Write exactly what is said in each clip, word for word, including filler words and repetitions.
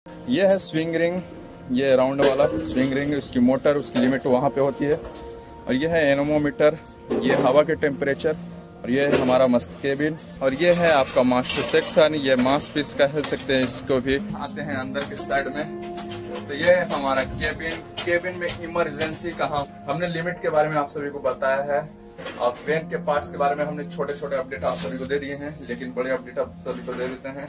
ये है swing ring, ये राउंड वाला स्विंग रिंग, उसकी मोटर उसकी लिमिट वहाँ पे होती है। और ये है एनोमोमीटर, ये हवा के टेम्परेचर, और ये है हमारा मस्त केबिन, और ये है आपका मास्टर सेक्शन, ये मास पीस कह सकते हैं इसको भी। आते हैं अंदर के साइड में, तो ये है हमारा केबिन। केबिन में इमरजेंसी कहाँ, हमने लिमिट के बारे में आप सभी को बताया है, और ट्रेन के पार्ट्स के बारे में हमने छोटे छोटे अपडेट आप सभी को दे दिए हैं, लेकिन बड़े अपडेट आप सभी को दे देते हैं।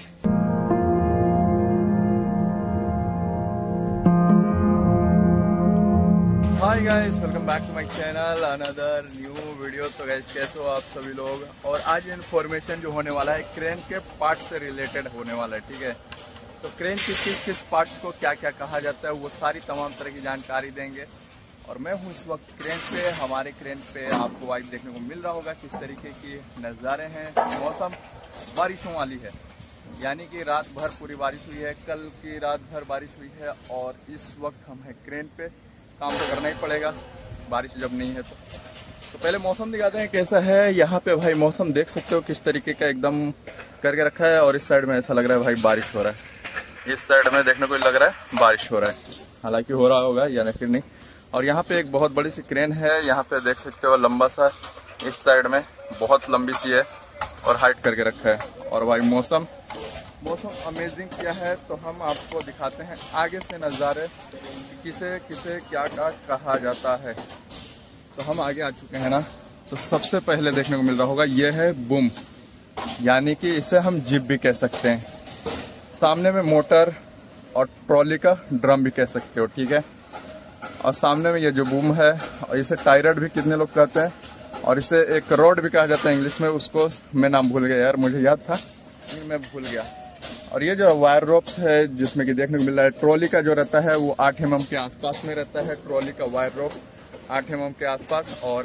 Hi guys, welcome back to my channel, another new video. तो गाइस कैसे हो आप सभी लोग। और आज इन्फॉर्मेशन जो होने वाला है क्रेन के पार्ट्स से रिलेटेड होने वाला है, ठीक है। तो क्रेन की किस किस पार्ट्स को क्या क्या कहा जाता है वो सारी तमाम तरह की जानकारी देंगे। और मैं हूँ इस वक्त क्रेन पे, हमारे क्रेन पे आपको वाइब देखने को मिल रहा होगा किस तरीके की नज़ारे हैं। मौसम बारिशों वाली है, यानी कि रात भर पूरी बारिश हुई है, कल की रात भर बारिश हुई है, और इस वक्त हम हैं क्रेन पे। काम तो करना ही पड़ेगा, बारिश जब नहीं है तो। तो पहले मौसम दिखाते हैं कैसा है यहाँ पे। भाई मौसम देख सकते हो किस तरीके का एकदम करके रखा है, और इस साइड में ऐसा लग रहा है भाई बारिश हो रहा है। इस साइड में देखने को लग रहा है बारिश हो रहा है, हालांकि हो रहा होगा या फिर नहीं। और यहाँ पे एक बहुत बड़ी सी क्रेन है, यहाँ पे देख सकते हो लंबा सा, इस साइड में बहुत लंबी सी है और हाइट करके रखा है। और भाई मौसम मौसम अमेजिंग क्या है, तो हम आपको दिखाते हैं आगे से नज़ारे, किसे किसे क्या क्या कहा जाता है। तो हम आगे आ चुके हैं ना, तो सबसे पहले देखने को मिल रहा होगा ये है बूम, यानी कि इसे हम जिप भी कह सकते हैं। सामने में मोटर और ट्रॉली का ड्रम भी कह सकते हो, ठीक है। और सामने में ये जो बूम है, और इसे टायरड भी कितने लोग कहते हैं, और इसे एक रोड भी कहा जाता है इंग्लिश में। उसको मैं नाम भूल गया यार, मुझे याद था लेकिन मैं भूल गया। और ये जो वायर रोप्स है जिसमें कि देखने को मिल रहा है, ट्रॉली का जो रहता है वो आठ एम एम के आसपास में रहता है। ट्रॉली का वायर रोप आठ एम एम के आसपास, और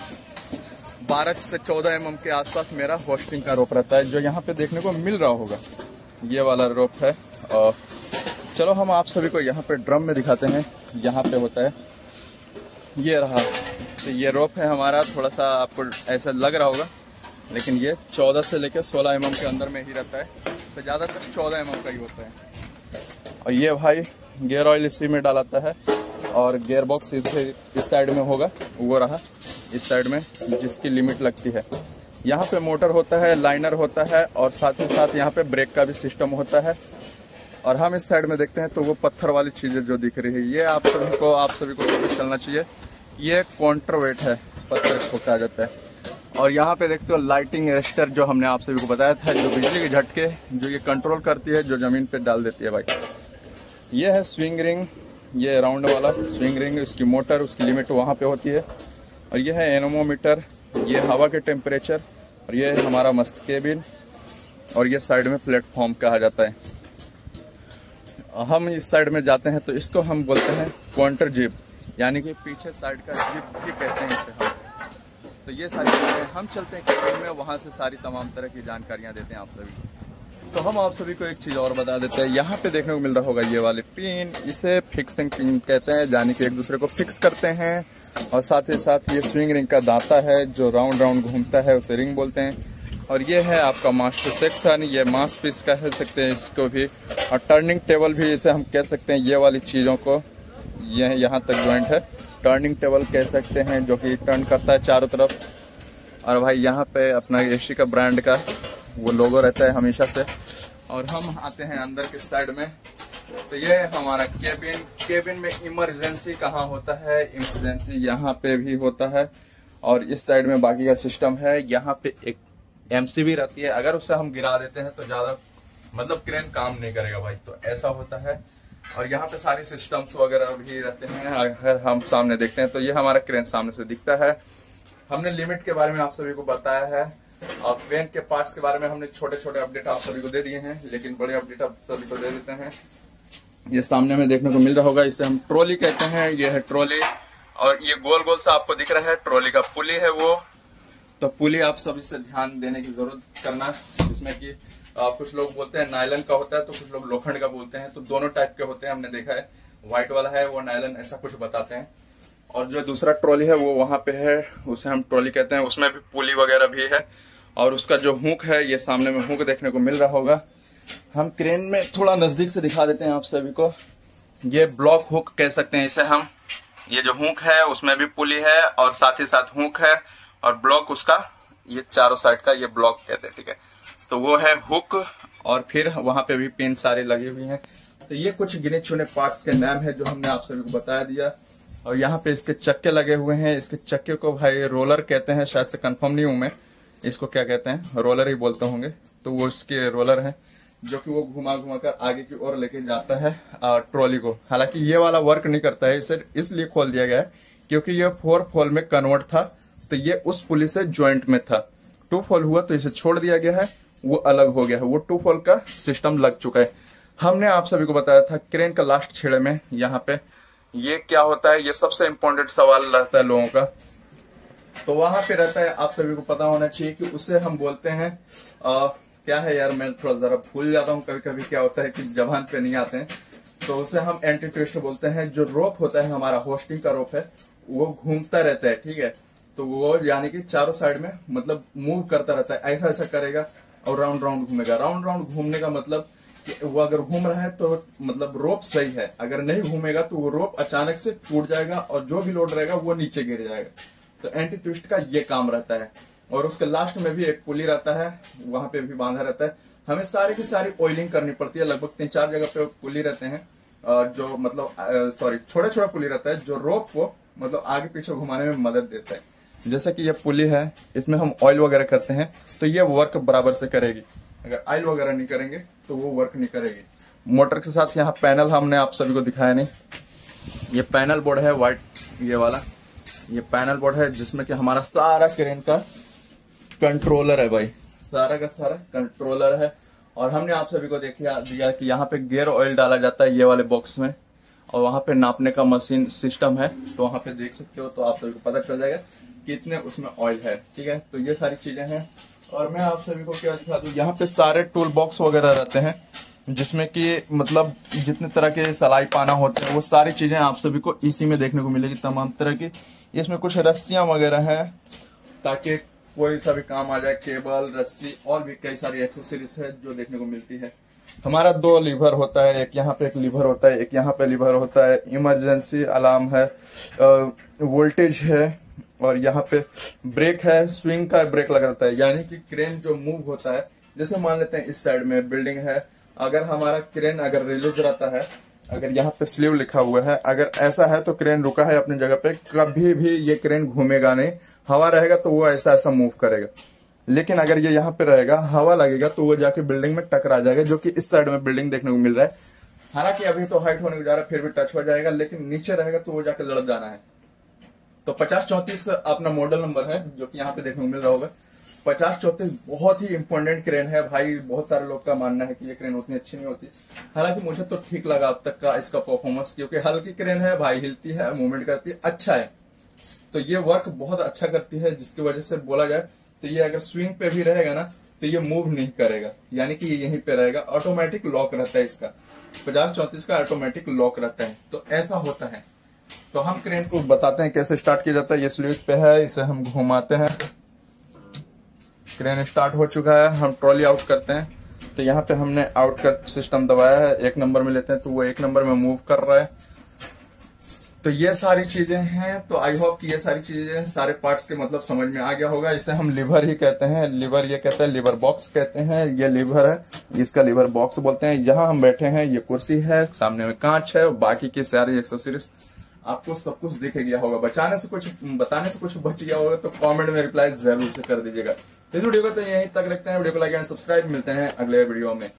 बारह से चौदह एम एम के आसपास मेरा होस्टिंग का रोप रहता है, जो यहाँ पे देखने को मिल रहा होगा ये वाला रोप है। और चलो हम आप सभी को यहाँ पे ड्रम में दिखाते हैं, यहाँ पे होता है ये रहा। तो ये रोप है हमारा, थोड़ा सा आपको ऐसा लग रहा होगा, लेकिन ये चौदह से लेकर सोलह एम एम के अंदर में ही रहता है। तो ज़्यादातर चौदह एम एम का ही होता है। और ये भाई गियर ऑयल इसी में डालता है, और गियर बॉक्स इस इस साइड में होगा, वो रहा इस साइड में जिसकी लिमिट लगती है। यहाँ पे मोटर होता है, लाइनर होता है, और साथ ही साथ यहाँ पे ब्रेक का भी सिस्टम होता है। और हम इस साइड में देखते हैं तो वो पत्थर वाली चीज़ें जो दिख रही है, ये आप सभी को आप सभी को पता चलना चाहिए, ये काउंटरवेट है, पत्थर को कहा जाता है। और यहाँ पे देखते हो लाइटिंग अरेस्टर, जो हमने आप सभी को बताया था, जो बिजली के झटके जो ये कंट्रोल करती है, जो ज़मीन पे डाल देती है भाई। ये है स्विंग रिंग, ये राउंड वाला स्विंग रिंग, उसकी मोटर उसकी लिमिट वहाँ पे होती है। और ये है एनोमोमीटर, ये हवा के टेम्परेचर, और ये है हमारा मस्त केबिन, और ये साइड में प्लेटफॉर्म कहा जाता है। हम इस साइड में जाते हैं तो इसको हम बोलते हैं क्वांटर जिप, यानी कि पीछे साइड का जिप भी कहते हैं इसे हम। तो ये सारी चीज़ें हम चलते हैं केबिन में, वहाँ से सारी तमाम तरह की जानकारियाँ देते हैं आप सभी को। तो हम आप सभी को एक चीज़ और बता देते हैं, यहाँ पे देखने को मिल रहा होगा ये वाले पिन, इसे फिक्सिंग पिन कहते हैं, यानी कि एक दूसरे को फिक्स करते हैं। और साथ ही साथ ये स्विंग रिंग का दांता है जो राउंड राउंड घूमता है, उसे रिंग बोलते हैं। और ये है आपका मास्टर सेक्शन, ये मास पीस कह सकते हैं इसको भी, और टर्निंग टेबल भी इसे हम कह सकते हैं। ये वाली चीज़ों को ये यहाँ तक जॉइंट है, टर्निंग टेबल कह सकते हैं, जो कि टर्न करता है चारों तरफ। और भाई यहाँ पे अपना एशी का ब्रांड का वो लोगो रहता है हमेशा से। और हम आते हैं अंदर के साइड में, तो ये है हमारा केबिन। केबिन में इमरजेंसी कहाँ होता है, इमरजेंसी यहाँ पे भी होता है, और इस साइड में बाकी का सिस्टम है। यहाँ पे एक एमसी भी रहती है, अगर उसे हम गिरा देते हैं तो ज़्यादा मतलब क्रेन काम नहीं करेगा भाई, तो ऐसा होता है। और यहाँ पे सारी सिस्टम्स वगैरह भी रहते हैं। अगर हम सामने देखते हैं तो ये हमारा क्रेन सामने से दिखता है। हमने लिमिट के बारे में आप सभी को बताया है, और क्रेन के पार्ट्स के बारे में हमने छोटे छोटे अपडेट आप सभी को दे दिए हैं, लेकिन बड़े अपडेट आप सभी को दे देते हैं। ये सामने में देखने को मिल रहा होगा, इसे हम ट्रॉली कहते हैं, ये है ट्रॉली। और ये गोल गोल सा आपको दिख रहा है, ट्रॉली का पुली है वो। तो पुली आप सभी से ध्यान देने की जरूरत करना, जिसमें कि आ, कुछ लोग बोलते हैं नायलन का होता है, तो कुछ लोग लोखंड का बोलते हैं। तो दोनों टाइप के होते हैं, हमने देखा है। व्हाइट वाला है वो नायलन, ऐसा कुछ बताते हैं। और जो दूसरा ट्रॉली है वो वहां पे है, उसे हम ट्रॉली कहते हैं, उसमें भी पुली वगैरह भी है। और उसका जो हुक है, ये सामने में हुक देखने को मिल रहा होगा, हम क्रेन में थोड़ा नजदीक से दिखा देते हैं आप सभी को। ये ब्लॉक हुक कह सकते हैं इसे हम। ये जो हुक है उसमें भी पुली है और साथ ही साथ हुक है, और ब्लॉक उसका ये चारों साइड का ये ब्लॉक कहते हैं, ठीक है। तो वो है हुक, और फिर वहां पे भी पिन सारे लगे हुए हैं। तो ये कुछ गिने चुने पार्ट्स के नाम है जो हमने आप सभी को बता दिया। और यहाँ पे इसके चक्के लगे हुए हैं। इसके चक्के को भाई रोलर कहते हैं, शायद से कंफर्म नहीं हूं मैं इसको क्या कहते हैं, रोलर ही बोलते होंगे। तो वो इसके रोलर है जो कि वो घुमा घुमा कर आगे की ओर लेके जाता है ट्रॉली को। हालांकि ये वाला वर्क नहीं करता है, इसे इसलिए खोल दिया गया है क्योंकि ये फोर फोल में कन्वर्ट था, तो ये उस पुली से ज्वाइंट में था। टू फोल हुआ तो इसे छोड़ दिया गया है, वो अलग हो गया है, वो टू फोल का सिस्टम लग चुका है। हमने आप सभी को बताया था क्रेन का लास्ट छेड़े में यहाँ पे ये क्या होता है, ये सबसे इंपॉर्टेंट सवाल रहता है लोगों का। तो वहां पे रहता है, आप सभी को पता होना चाहिए कि उसे हम बोलते हैं आ, क्या है यार, मैं थोड़ा जरा भूल जाता हूँ कभी कभी, क्या होता है कि जबान पे नहीं आते हैं। तो उसे हम एंटी ट्विस्ट बोलते हैं। जो रोप होता है हमारा होस्टिंग का रोप है, वो घूमता रहता है, ठीक है। तो वो यानी कि चारों साइड में मतलब मूव करता रहता है, ऐसा ऐसा करेगा और राउंड राउंड घूमेगा। राउंड राउंड घूमने का मतलब कि वो अगर घूम रहा है तो मतलब रोप सही है, अगर नहीं घूमेगा तो वो रोप अचानक से टूट जाएगा और जो भी लोड रहेगा वो नीचे गिर जाएगा। तो एंटी ट्विस्ट का ये काम रहता है। और उसके लास्ट में भी एक पुली रहता है, वहां पे भी बांधा रहता है। हमें सारी की सारी ऑयलिंग करनी पड़ती है। लगभग तीन चार जगह पे पुली रहते हैं, जो मतलब सॉरी छोटे छोटे पुली रहता है जो रोप को मतलब आगे पीछे घुमाने में मदद देता है। जैसे कि ये पुली है, इसमें हम ऑयल वगैरह करते हैं तो ये वर्क बराबर से करेगी। अगर ऑयल वगैरह नहीं करेंगे तो वो वर्क नहीं करेगी। मोटर के साथ यहाँ पैनल हमने आप सभी को दिखाया नहीं। ये पैनल बोर्ड है व्हाइट, ये वाला ये पैनल बोर्ड है जिसमें कि हमारा सारा क्रेन का कंट्रोलर है भाई, सारा का सारा कंट्रोलर है। और हमने आप सभी को देखिए दिया कि यहाँ पे गियर ऑयल डाला जाता है ये वाले बॉक्स में, और वहां पे नापने का मशीन सिस्टम है, तो वहां पे देख सकते हो, तो आप सभी को पता चल जाएगा कितने उसमें ऑयल है, ठीक है। तो ये सारी चीजें हैं। और मैं आप सभी को क्या दिखा दूं, यहाँ पे सारे टूल बॉक्स वगैरह रहते हैं जिसमें कि मतलब जितने तरह के सलाई पाना होते हैं वो सारी चीजें आप सभी को इसी में देखने को मिलेगी, तमाम तरह की। इसमें कुछ रस्सियां वगैरह हैं ताकि कोई सा भी काम आ जाए, केबल, रस्सी, और भी कई सारी एक्सेसरीज है जो देखने को मिलती है। हमारा दो लीवर होता है, एक यहाँ पे एक लीवर होता है, एक यहाँ पे लीवर होता है। इमरजेंसी अलार्म है, वोल्टेज है, और यहाँ पे ब्रेक है, स्विंग का ब्रेक लगा रहता है। यानी कि क्रेन जो मूव होता है, जैसे मान लेते हैं इस साइड में बिल्डिंग है, अगर हमारा क्रेन अगर रिलीज रहता है, अगर यहाँ पे स्लीव लिखा हुआ है, अगर ऐसा है तो क्रेन रुका है अपनी जगह पे, कभी भी ये क्रेन घूमेगा नहीं। हवा रहेगा तो वो ऐसा ऐसा मूव करेगा, लेकिन अगर ये यहाँ पे रहेगा, हवा लगेगा तो वो जाके बिल्डिंग में टकरा जाएगा, जो कि इस साइड में बिल्डिंग देखने को मिल रहा है। हालांकि अभी तो हाइट होने को जा रहा है, फिर भी टच हो जाएगा, लेकिन नीचे रहेगा तो वो जाके लड़ जाना है। तो पचास चौंतीस अपना मॉडल नंबर है जो कि यहाँ पे देखने को मिल रहा होगा। पचास चौंतीस बहुत ही इंपॉर्टेंट क्रेन है भाई। बहुत सारे लोग का मानना है कि ये क्रेन उतनी अच्छी नहीं होती, हालांकि मुझे तो ठीक लगा अब तक का इसका परफॉर्मेंस, क्योंकि हल्की क्रेन है भाई, हिलती है, मूवमेंट करती है, अच्छा है। तो ये वर्क बहुत अच्छा करती है, जिसकी वजह से बोला जाए तो ये अगर स्विंग पे भी रहेगा ना तो ये मूव नहीं करेगा, यानी कि ये यहीं पे रहेगा। ऑटोमेटिक लॉक रहता है इसका, पचास चौंतीस का ऑटोमेटिक लॉक रहता है। तो ऐसा होता है। तो हम क्रेन को बताते हैं कैसे स्टार्ट किया जाता है। ये स्विच पे है, इसे हम घुमाते हैं, क्रेन स्टार्ट हो चुका है। हम ट्रॉली आउट करते हैं, तो यहाँ पे हमने आउट का सिस्टम दबाया है, एक नंबर में लेते हैं तो वो एक नंबर में मूव कर रहा है। तो ये सारी चीजें हैं। तो आई होप कि ये सारी चीजें सारे पार्ट्स के मतलब समझ में आ गया होगा। इसे हम लीवर ही कहते हैं, लीवर ये कहते हैं, लीवर बॉक्स कहते हैं। ये लीवर है, इसका लीवर बॉक्स बोलते हैं। यहाँ हम बैठे हैं, ये कुर्सी है, सामने में कांच है, बाकी की सारी एक्सेसरीज आपको सब कुछ दिख गया होगा। बचाने से कुछ बताने से कुछ बच गया होगा तो कमेंट में रिप्लाई जरूर से कर दीजिएगा। इस वीडियो को तो यहीं तक रखते हैं। वीडियो को लाइक एंड सब्सक्राइब। मिलते हैं अगले वीडियो में।